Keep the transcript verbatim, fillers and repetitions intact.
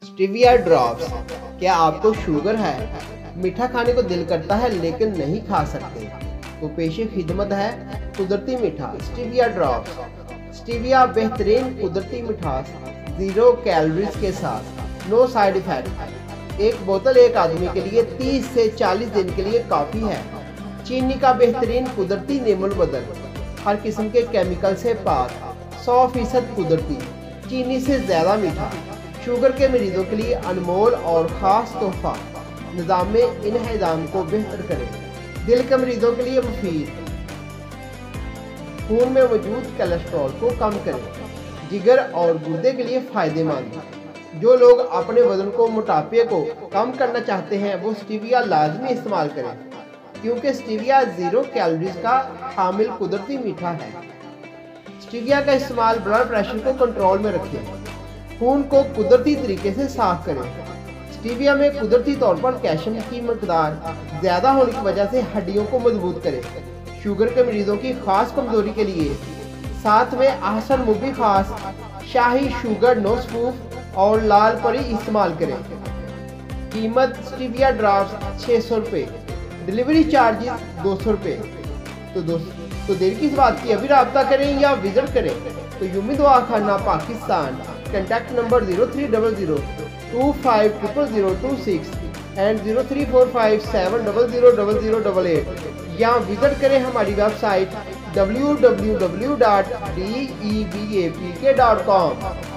Stevia drops. क्या आपको sugar है, मीठा खाने को दिल करता है लेकिन नहीं खा सकते? तो पेशे खिदमत है कुदरती मीठा स्टीविया ड्रॉप्स। स्टीविया बेहतरीन कुदरती मिठास, जीरो कैलोरीज के साथ, नो साइड इफेक्ट। एक बोतल एक आदमी के लिए तीस से चालीस दिन के लिए काफ़ी है। चीनी का बेहतरीन कुदरती नेमुल बदल, हर किस्म के केमिकल से पाक, सौ फीसद कुदरती, चीनी से ज़्यादा मीठा। शुगर के मरीजों के लिए अनमोल और ख़ास तोहफा, निज़ाम में इन्हिज़ाम को बेहतर करें। दिल के मरीजों के लिए मुफीद, खून में मौजूद कोलेस्ट्रॉल को कम करें। जिगर और गुर्दे के लिए फ़ायदेमंद। जो लोग अपने वजन को मोटापे को कम करना चाहते हैं वो स्टीविया लाजमी इस्तेमाल करें, क्योंकि स्टीविया ज़ीरो कैलोरीज का हामिल कुदरती मीठा है। स्टीविया का इस्तेमाल ब्लड प्रेशर को कंट्रोल में रखें, खून को कुदरती तरीके से साफ करें। स्टीविया में कुदरती तौर पर कैल्शियम की मकदार ज़्यादा होने की वजह से हड्डियों को मजबूत करें। शुगर के मरीजों की खास कमजोरी के लिए साथ में अहसन मुबी खास शाही शुगर नो स्पूफ और लाल परी इस्तेमाल करें। कीमत स्टीविया ड्राफ्ट छः सौ रुपये, डिलीवरी चार्जेस दो सौ रुपये। तो दोस्तों तो देर किस बात की, अभी रब्ता करें या विजिट करें। तो यूमी दुआ खाना Pakistan, contact number zero three double zero two five triple zero two six and zero three four five seven double zero double zero double eight, या विजिट करें हमारी website W W W dot D E B A P K dot com.